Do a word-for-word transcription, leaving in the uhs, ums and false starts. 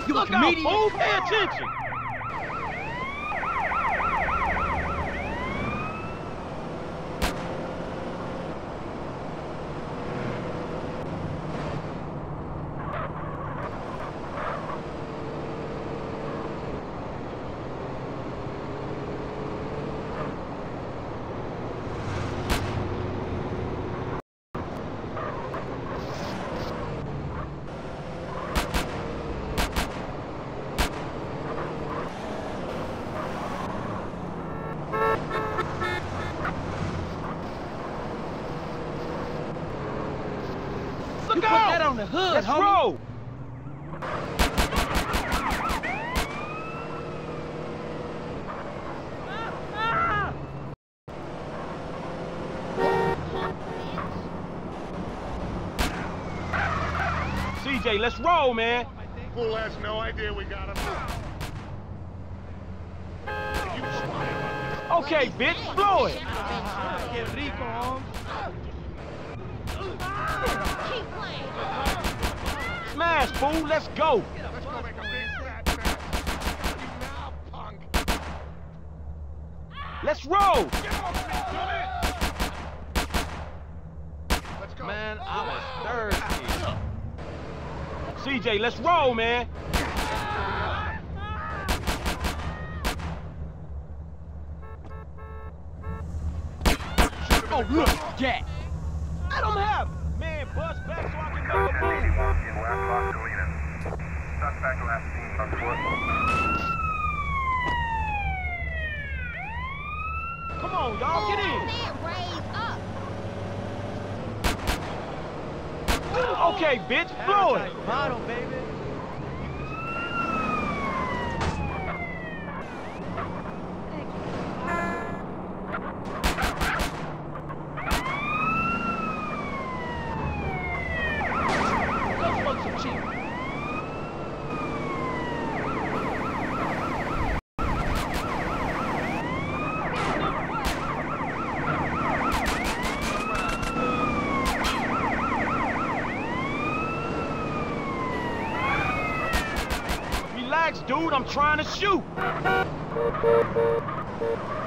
You Look a comedian? out, fool! Pay attention! You put that on the hood, Let's homie. roll! C J, let's roll, man. Fool has no idea we got him. Okay, bitch, blow it. Get rico, homie. Smash, fool, let's go. Let's go make a big fat mess. You now, punk. Let's roll. Get off me, dummy! Let's go. Man, I was thirsty. C J, let's roll, man. Oh, look, Jack. I don't have it. Man, bust back so I can make a move. in West Las Colinas. Suspect last seen on foot. Come on, y'all, get in. Okay, bitch, blow it. Bottle, baby. Go smoke some cheap. Relax, dude, I'm trying to shoot.